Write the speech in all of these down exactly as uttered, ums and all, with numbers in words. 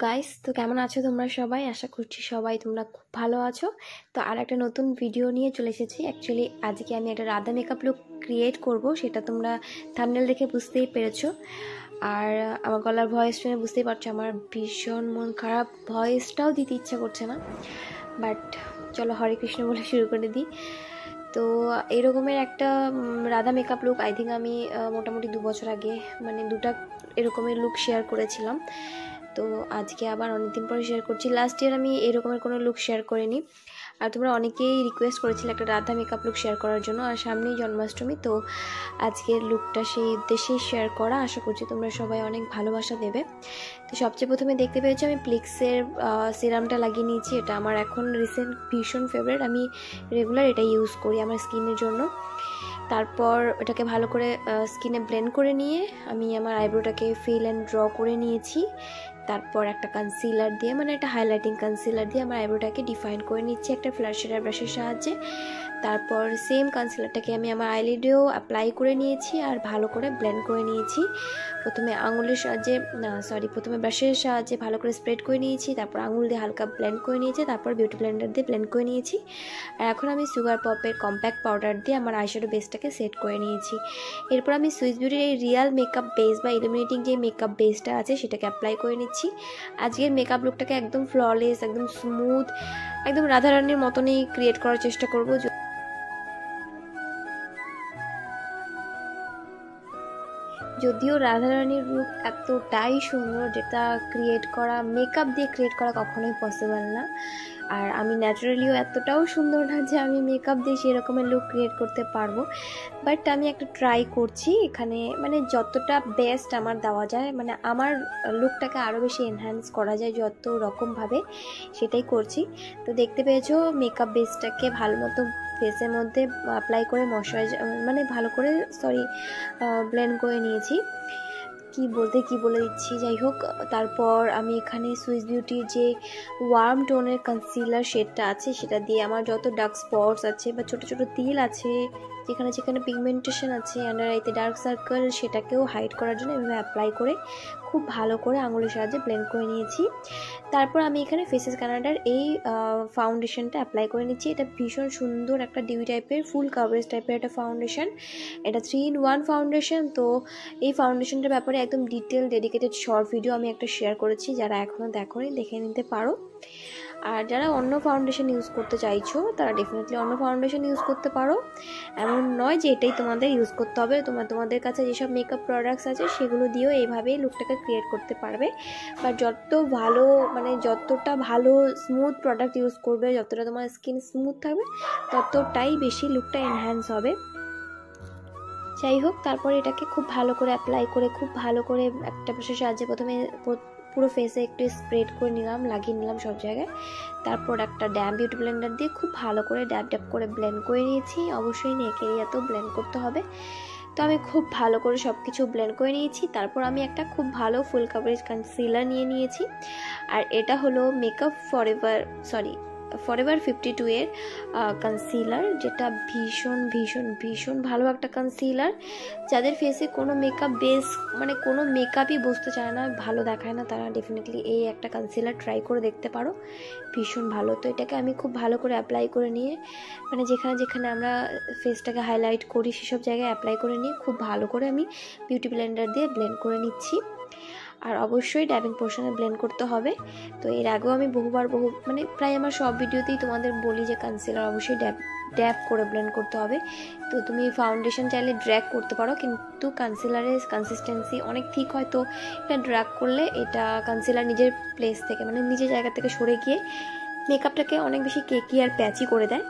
Guys, তো কেমন আছো তোমরা সবাই? আশা করছি সবাই তোমরা খুব ভালো আছো। তো আর একটা নতুন ভিডিও নিয়ে চলে এসেছি। অ্যাকচুয়ালি আজকে আমি একটা রাধা মেকআপ লুক ক্রিয়েট করব, সেটা তোমরা থাম্বনেল দেখে বুঝতেই পেরেছো। আর আমার গলার ভয়েস শুনে বুঝতেই পারছো আমার ভীষণ মন খারাপ, ভয়েসটাও দিতে ইচ্ছা করছে না, বাট চলো হরে কৃষ্ণ বলে শুরু করে দিই। তো এরকমের একটা Radha makeup look I think আমি মোটামুটি দু বছর আগে মানে দুটা এরকমের লুক শেয়ার করেছিলাম। তো আজকে আবার অনেকদিন পরে শেয়ার করছি। লাস্ট ইয়ার আমি এরকমের কোনো লুক শেয়ার করিনি, আর তোমরা অনেকেই রিকোয়েস্ট করেছিলে একটা রাধা মেকআপ লুক শেয়ার করার জন্য। আর সামনেই জন্মাষ্টমী, তো আজকের লুকটা সেই উদ্দেশ্যেই শেয়ার করা। আশা করছি তোমরা সবাই অনেক ভালোবাসা দেবে। তো সবচেয়ে প্রথমে দেখতে পেয়েছি আমি প্লিক্সের সিরামটা লাগিয়ে নিয়েছি। এটা আমার এখন রিসেন্ট ভীষণ ফেভারিট, আমি রেগুলার এটা ইউজ করি আমার স্কিনের জন্য। তারপর এটাকে ভালো করে স্কিনে ব্লেন্ড করে নিয়ে আমি আমার আইব্রোটাকে ফিল অ্যান্ড ড্র করে নিয়েছি। তারপর একটা কনসিলার দিয়ে মানে একটা হাইলাইটিং কনসিলার দিয়ে আমার আইব্রোটাকে ডিফাইন করে নিচ্ছি একটা ফ্ল্যাট শেডার ব্রাশের সাহায্যে। তারপর সেম কনসিলারটাকে আমি আমার আইলিডেও অ্যাপ্লাই করে নিয়েছি আর ভালো করে ব্লেন্ড করে নিয়েছি। প্রথমে আঙুলের সাহায্যে না সরি প্রথমে ব্রাশের সাহায্যে ভালো করে স্প্রেড করে নিয়েছি, তারপর আঙুল দিয়ে হালকা ব্লেন্ড করে নিয়েছি, তারপর বিউটি ব্লেন্ডার দিয়ে ব্লেন্ড করে নিয়েছি। আর এখন আমি সুগার পপের কম্প্যাক্ট পাউডার দিয়ে আমার আইশ্যাডো বেসটাকে সেট করে নিয়েছি। এরপর আমি সুইস বিউটির এই রিয়াল মেকআপ বেস বা ইলুমিনেটিং যে মেকআপ বেসটা আছে সেটাকে অ্যাপ্লাই করে নিচ্ছি। আজকের মেকআপ লুকটাকে একদম ফ্ললেস, একদম স্মুথ, একদম রাধারানির মতনই ক্রিয়েট করার চেষ্টা করব। যদিও রাধারানির লুক এতটাই সুন্দর, যেটা ক্রিয়েট করা মেকআপ দিয়ে ক্রিয়েট করা কখনোই পসিবল না। আর আমি ন্যাচারালিও এতটাও সুন্দর না যে আমি মেকআপ দিয়ে সেরকমের লুক ক্রিয়েট করতে পারবো, বাট আমি একটা ট্রাই করছি এখানে, মানে যতটা বেস্ট আমার দেওয়া যায়, মানে আমার লুকটাকে আরও বেশি এনহ্যান্স করা যায় যত রকমভাবে, সেটাই করছি। তো দেখতে পেয়েছো মেকআপ বেসটাকে ভালো মতো ফেসের মধ্যে অ্যাপ্লাই করে ময়শ্চারাইজ মানে ভালো করে সরি ব্লেন্ড করে নিয়েছি। কি বলতে কি বলে দিচ্ছি, যাই হোক। তারপর আমি এখানে সুইস বিউটির যে ওয়ার্ম টোনের কনসিলার শেডটা আছে সেটা দিয়ে আমার যত ডার্ক স্পটস আছে বা ছোট ছোট তিল আছে, যেখানে যেখানে পিগমেন্টেশন আছে আন্ডার আইতে ডার্ক সার্কেল, সেটাকেও হাইড করার জন্য এভাবে অ্যাপ্লাই করে খুব ভালো করে আঙুলের সাহায্যে ব্লেন্ড করে নিয়েছি। তারপর আমি এখানে ফেসেস কানাডার এই ফাউন্ডেশনটা অ্যাপ্লাই করে নিচ্ছি। এটা ভীষণ সুন্দর একটা ডিউই টাইপের ফুল কাভারেজ টাইপের একটা ফাউন্ডেশন, এটা থ্রি ইন ওয়ান ফাউন্ডেশন। তো এই ফাউন্ডেশনটার ব্যাপারে একদম ডিটেল ডেডিকেটেড শর্ট ভিডিও আমি একটা শেয়ার করেছি, যারা এখনও দেখোনি দেখে নিতে পারো। আর যারা অন্য ফাউন্ডেশন ইউজ করতে চাইছো তারা ডেফিনেটলি অন্য ফাউন্ডেশন ইউজ করতে পারো, এমন নয় যে এটাই তোমাদের ইউজ করতে হবে। তোমার তোমাদের কাছে যেসব মেকআপ প্রোডাক্টস আছে সেগুলো দিয়েও এইভাবেই লুকটাকে ক্রিয়েট করতে পারবে। বাট যত ভালো মানে যতটা ভালো স্মুথ প্রোডাক্ট ইউজ করবে, যতটা তোমার স্কিন স্মুথ থাকবে ততটাই বেশি লুকটা এনহ্যান্স হবে। যাই হোক, তারপর এটাকে খুব ভালো করে অ্যাপ্লাই করে খুব ভালো করে একটা ব্রাশের সাহায্যে প্রথমে পুরো ফেসে একটু স্প্রেড করে নিলাম, লাগিয়ে নিলাম সব জায়গায়। তারপর একটা ড্যাব বিউটি ব্লেন্ডার দিয়ে খুব ভালো করে ড্যাব ড্যাব করে ব্লেন্ড করে নিয়েছি। অবশ্যই নেক এরিয়াতেও ব্লেন্ড করতে হবে। তো আমি খুব ভালো করে সব কিছু ব্লেন্ড করে নিয়েছি। তারপর আমি একটা খুব ভালো ফুল কাভারেজ কনসিলার নিয়ে নিয়েছি, আর এটা হলো makeup forever sorry forever fifty two এর কনসিলার, যেটা ভীষণ ভীষণ ভীষণ ভালো একটা কনসিলার। যাদের ফেসে কোনো মেকআপ বেস মানে কোনো মেকআপই বসতে চায় না, ভালো দেখায় না, তারা ডেফিনেটলি এই একটা কনসিলার ট্রাই করে দেখতে পারো, ভীষণ ভালো। তো এটাকে আমি খুব ভালো করে অ্যাপ্লাই করে নিয়ে মানে যেখানে যেখানে আমরা ফেসটাকে হাইলাইট করি সেসব জায়গায় অ্যাপ্লাই করে নিয়ে খুব ভালো করে আমি বিউটি ব্লেন্ডার দিয়ে ব্লেন্ড করে নিচ্ছি। আর অবশ্যই ড্যাবিং পোর্শনে ব্লেন্ড করতে হবে। তো এর আগেও আমি বহুবার বহু মানে প্রায় আমার সব ভিডিওতেই তোমাদের বলি যে কনসিলার অবশ্যই ড্যাব ড্যাব করে ব্লেন্ড করতে হবে। তো তুমি ফাউন্ডেশন চাইলে ড্র্যাগ করতে পারো, কিন্তু কনসিলারের কনসিস্টেন্সি অনেক ঠিক হয়, তো এটা ড্র্যাগ করলে এটা কনসিলার নিজের প্লেস থেকে মানে নিজের জায়গা থেকে সরে গিয়ে মেকআপটাকে অনেক বেশি কেকি আর প্যাচি করে দেয়।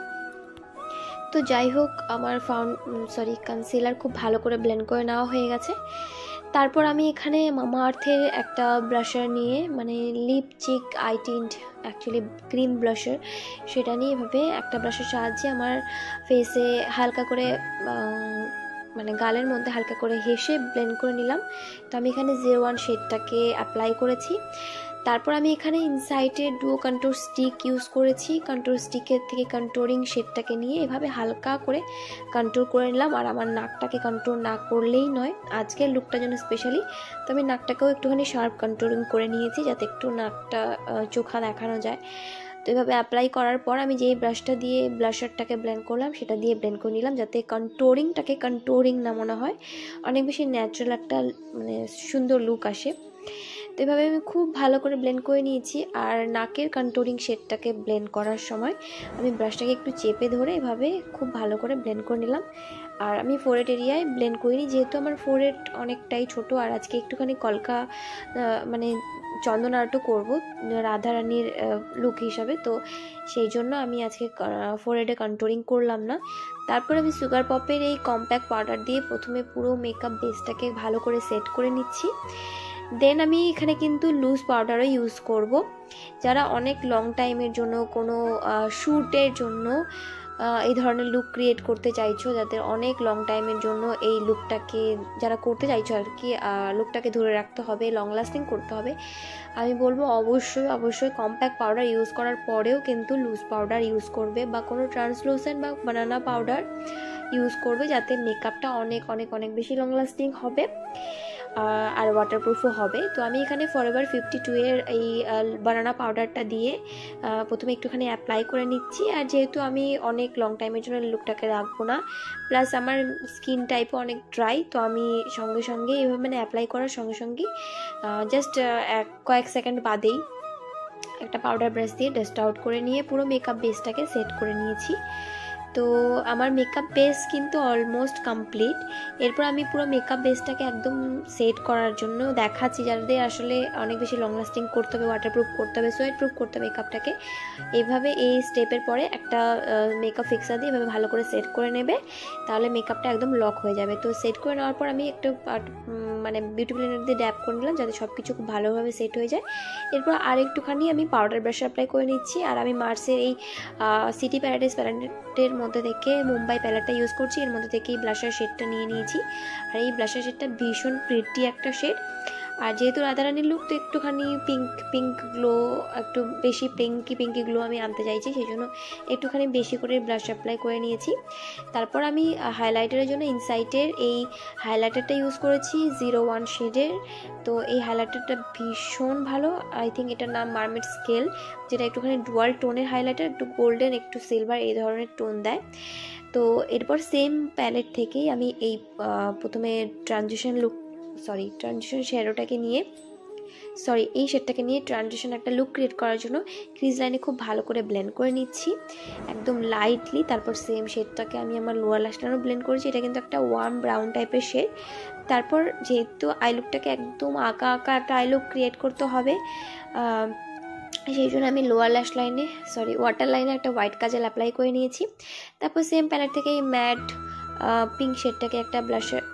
তো যাই হোক, আমার ফাউন্ড সরি কনসিলার খুব ভালো করে ব্লেন্ড করে নেওয়া হয়ে গেছে। তারপর আমি এখানে মামা আর্থের একটা ব্লাশার নিয়ে মানে lip cheek eye tint actually cream blusher, সেটা নিয়ে এভাবে একটা ব্লাশের সাহায্যে আমার ফেসে হালকা করে মানে গালের মধ্যে হালকা করে হেসে ব্লেন্ড করে নিলাম। তো আমি এখানে জিরো ওয়ান শেডটাকে অ্যাপ্লাই করেছি। তারপর আমি এখানে ইনসাইটে ডুও কন্ট্রোর স্টিক ইউজ করেছি। কন্ট্রোর স্টিকের থেকে কন্ট্রোরিং শেডটাকে নিয়ে এভাবে হালকা করে কন্ট্রোর করে নিলাম। আর আমার নাকটাকে কন্ট্রোল না করলেই নয়, আজকের লুকটার জন্য স্পেশালি তো আমি নাকটাকেও একটুখানি শার্প কন্ট্রোলিং করে নিয়েছি, যাতে একটু নাকটা চোখা দেখানো যায়। তো এভাবে অ্যাপ্লাই করার পর আমি যেই ব্রাশটা দিয়ে ব্লাশারটাকে ব্লেন্ড করলাম সেটা দিয়ে ব্লেন্ড করে নিলাম, যাতে কন্ট্রোরিংটাকে কন্ট্রোরিং না মনে হয়, অনেক বেশি ন্যাচারাল একটা মানে সুন্দর লুক আসে। তো এভাবে আমি খুব ভালো করে ব্লেন্ড করে নিয়েছি। আর নাকের কন্ট্রোরিং শেডটাকে ব্লেন্ড করার সময় আমি ব্রাশটাকে একটু চেপে ধরে এভাবে খুব ভালো করে ব্লেন্ড করে নিলাম। আর আমি ফোরহেড এরিয়ায় ব্লেন্ড করিনি, যেহেতু আমার ফোরহেড অনেকটাই ছোট, আর আজকে একটুখানি কলকা মানে চন্দন আর্টও করবো রাধা রানীর লুক হিসাবে, তো সেই জন্য আমি আজকে ফোরহেডে কন্ট্রোরিং করলাম না। তারপর আমি সুগার পপের এই কম্প্যাক্ট পাউডার দিয়ে প্রথমে পুরো মেকআপ বেসটাকে ভালো করে সেট করে নিচ্ছি। দেন আমি এখানে কিন্তু লুজ পাউডারও ইউজ করব। যারা অনেক লং টাইমের জন্য কোনো শ্যুটের জন্য এই ধরনের লুক ক্রিয়েট করতে চাইছো, যাদের অনেক লং টাইমের জন্য এই লুকটাকে যারা করতে চাইছো আর কি, লুকটাকে ধরে রাখতে হবে, লং লাস্টিং করতে হবে, আমি বলবো অবশ্যই অবশ্যই কম্প্যাক্ট পাউডার ইউজ করার পরেও কিন্তু লুজ পাউডার ইউজ করবে বা কোনো ট্রান্সলুসেন্ট বা বানানা পাউডার ইউজ করবে, যাতে মেকআপটা অনেক অনেক অনেক বেশি লং লাস্টিং হবে আর ওয়াটারপ্রুফও হবে। তো আমি এখানে ফরএভার ফিফটি টু এর এই বানানা পাউডারটা দিয়ে প্রথমে একটুখানি অ্যাপ্লাই করে নিচ্ছি। আর যেহেতু আমি অনেক লং টাইমের জন্য লুকটাকে রাখবো না, প্লাস আমার স্কিন টাইপও অনেক ড্রাই, তো আমি সঙ্গে সঙ্গে এভাবে মানে অ্যাপ্লাই করার সঙ্গে সঙ্গেই জাস্ট এক কয়েক সেকেন্ড বাদেই একটা পাউডার ব্রাশ দিয়ে ডাস্ট আউট করে নিয়ে পুরো মেকআপ বেসটাকে সেট করে নিয়েছি। তো আমার মেকআপ বেস কিন্তু অলমোস্ট কমপ্লিট। এরপর আমি পুরো মেকআপ বেসটাকে একদম সেট করার জন্য দেখাচ্ছি, যাদের আসলে অনেক বেশি লং লাস্টিং করতে হবে, ওয়াটারপ্রুফ করতে হবে, সোয়েট প্রুফ করতে হবে মেকআপটাকে, এইভাবে এই স্টেপের পরে একটা মেকআপ ফিক্সার দিয়ে এভাবে ভালো করে সেট করে নেবে, তাহলে মেকআপটা একদম লক হয়ে যাবে। তো সেট করে নেওয়ার পর আমি একটু মানে বিউটি ব্লেন্ডার দিয়ে ড্যাপ করে নিলাম, যাতে সব কিছু খুব ভালোভাবে সেট হয়ে যায়। এরপর আর একটুখানি আমি পাউডার ব্রাশ অ্যাপ্লাই করে নিচ্ছি। আর আমি মার্সের এই সিটি প্যারাডাইস প্যালেটের মধ্যে থেকে মুম্বাই প্যালেটটা ইউজ করছি, এর মধ্যে থেকে এই ব্লাশার শেডটা নিয়ে নিয়েছি। আর এই ব্লাশার শেডটা ভীষণ প্রিটি একটা শেড। আর যেহেতু রাধারানীর লুক, তো একটুখানি পিঙ্ক পিঙ্ক গ্লো, একটু বেশি পিঙ্কি পিঙ্কি গ্লো আমি আনতে চাইছি, সেই জন্য একটুখানি বেশি করে ব্লাশ অ্যাপ্লাই করে নিয়েছি। তারপর আমি হাইলাইটারের জন্য ইনসাইটের এই হাইলাইটারটা ইউজ করেছি জিরো ওয়ান শেডের। তো এই হাইলাইটারটা ভীষণ ভালো, আই থিঙ্ক এটার নাম মার্মেড স্কেল, যেটা একটুখানি ডুয়াল টোনের হাইলাইটার, একটু গোল্ডেন একটু সিলভার এই ধরনের টোন দেয়। তো এরপর সেম প্যালেট থেকেই আমি এই প্রথমে ট্রানজিশন লুক সরি ট্রানজিশন শ্যাডোটাকে নিয়ে সরি এই শেডটাকে নিয়ে ট্রানজিশন একটা লুক ক্রিয়েট করার জন্য ক্রিজ লাইনে খুব ভালো করে ব্লেন্ড করে নিচ্ছি একদম লাইটলি। তারপর সেম শেডটাকে আমি আমার লোয়ার ল্যাশ লাইনেও ব্লেন্ড করেছি, এটা কিন্তু একটা ওয়ার্ম ব্রাউন টাইপের শেড। তারপর যেহেতু আই লুকটাকে একদম আঁকা আঁকা একটা আই লুক ক্রিয়েট করতে হবে, সেই জন্য আমি লোয়ার ল্যাশ লাইনে সরি ওয়াটার লাইনে একটা হোয়াইট কাজল অ্যাপ্লাই করে নিয়েছি। তারপর সেম প্যালেট থেকে এই ম্যাট পিঙ্ক শেডটাকে একটা ব্লাশার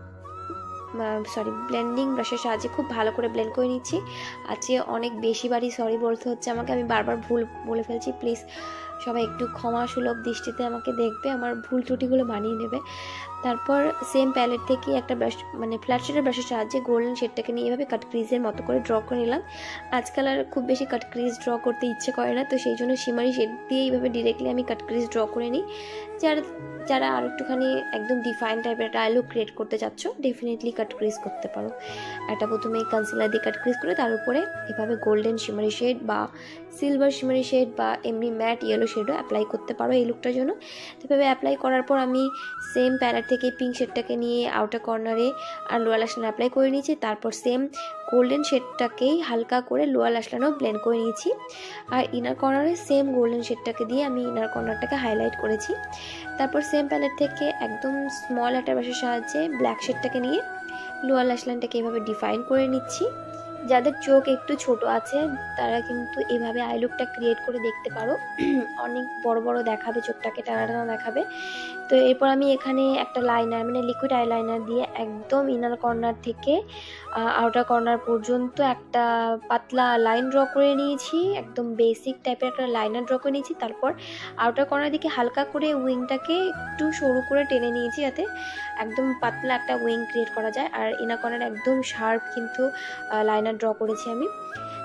সরি ব্লেন্ডিং ব্রাশের সাহায্যে খুব ভালো করে ব্লেন্ড করে নিচ্ছি। আজকে অনেক বেশি বারই সরি বলতে হচ্ছে আমাকে, আমি বারবার ভুল বলে ফেলছি, প্লিজ সবাই একটু ক্ষমা সুলভ দৃষ্টিতে আমাকে দেখবে, আমার ভুল ত্রুটিগুলো মানিয়ে নেবে। তারপর সেম প্যালেট থেকে একটা ব্রাশ মানে ফ্ল্যাট শেডের ব্রাশের সাহায্যে গোল্ডেন শেডটাকে নিয়ে এভাবে কাট ক্রিজের মতো করে ড্র করে নিলাম। আজকাল আর খুব বেশি কাট ক্রিজ ড্র করতে ইচ্ছে করে না, তো সেই জন্য শিমারি শেড দিয়ে এইভাবে ডিরেক্টলি আমি কাট ক্রিজ ড্র করে নিই। যারা যারা আর একটুখানি একদম ডিফাইন টাইপের একটা আই লুক ক্রিয়েট করতে চাচ্ছ, ডেফিনেটলি কাট ক্রিজ করতে পারো। একটা প্রথমে কনসিলার দিয়ে কাট ক্রিজ করে তার উপরে এভাবে গোল্ডেন শিমারি শেড বা সিলভার শিমারি শেড বা এমনি ম্যাট ইয়েলো শেডও অ্যাপ্লাই করতে পারো এই লুকটার জন্য। তো এভাবে অ্যাপ্লাই করার পর আমি সেম প্যালেট থেকে পিঙ্ক শেডটাকে নিয়ে আউটার কর্নারে আর লোয়ার ল্যাশ লাইনে অ্যাপ্লাই করে নিয়েছি। তারপর সেম গোল্ডেন শেডটাকেই হালকা করে লোয়ার ল্যাশ লাইনেও ব্লেন্ড করে নিয়েছি। আর ইনার কর্নারে সেম গোল্ডেন শেডটাকে দিয়ে আমি ইনার কর্নারটাকে হাইলাইট করেছি। তারপর সেম প্যালেট থেকে একদম স্মল একটা ব্রাশের সাহায্যে ব্ল্যাক শেডটাকে নিয়ে লোয়ার ল্যাশ লাইনটাকে এভাবে ডিফাইন করে নিচ্ছি। যাদের চোখ একটু ছোট আছে তারা কিন্তু এভাবে আই লুকটা ক্রিয়েট করে দেখতে পারো, অনেক বড় বড় দেখাবে, চোখটাকে টানা টানা দেখাবে। তো এরপর আমি এখানে একটা লাইনার মানে লিকুইড আই লাইনার দিয়ে একদম ইনার কর্নার থেকে আউটার কর্নার পর্যন্ত একটা পাতলা লাইন ড্র করে নিয়েছি, একদম বেসিক টাইপের একটা লাইনার ড্র করে নিয়েছি। তারপর আউটার কর্নার দিকে হালকা করে উইংটাকে একটু সরু করে টেনে নিয়েছি, যাতে একদম পাতলা একটা উইং ক্রিয়েট করা যায়। আর ইনার কর্নার একদম শার্প কিন্তু লাইনার ড্র করেছি আমি।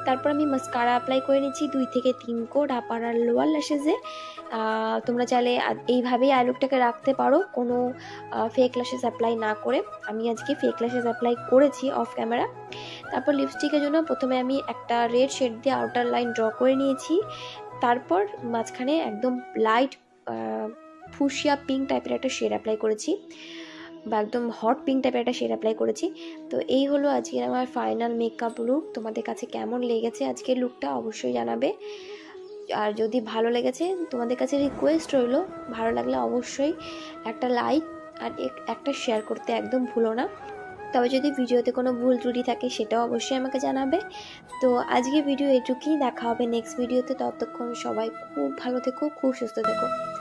তারপর আমি মাস্কারা অ্যাপ্লাই করে নিচ্ছি দুই থেকে তিন কোট আপার আর লোয়ার ল্যাশেসে। তোমরা চাইলে এইভাবেই আই লুকটাকে রাখতে পারো, কোনো ফেক ল্যাশেস অ্যাপ্লাই না করে। আমি আজকে ফেক ল্যাশেস অ্যাপ্লাই করেছি অফ ক্যামেরা। তারপর লিপস্টিকের জন্য প্রথমে আমি একটা রেড শেড দিয়ে আউটার লাইন ড্র করে নিয়েছি, তারপর মাঝখানে একদম লাইট ফুশিয়া পিঙ্ক টাইপের একটা শেড অ্যাপ্লাই করেছি, বা একদম হট পিঙ্ক টাইপের একটা শেড অ্যাপ্লাই করেছি। তো এই হলো আজকের আমার ফাইনাল মেকআপ লুক। তোমাদের কাছে কেমন লেগেছে আজকের লুকটা অবশ্যই জানাবে। আর যদি ভালো লেগেছে, তোমাদের কাছে রিকোয়েস্ট রইল, ভালো লাগলে অবশ্যই একটা লাইক আর একটা শেয়ার করতে একদম ভুলো না। তবে যদি ভিডিওতে কোনো ভুল ত্রুটি থাকে সেটাও অবশ্যই আমাকে জানাবে। তো আজকে ভিডিও এটুকুই, দেখা হবে নেক্সট ভিডিওতে। ততক্ষণ সবাই খুব ভালো থেকো, খুব সুস্থ থেকো।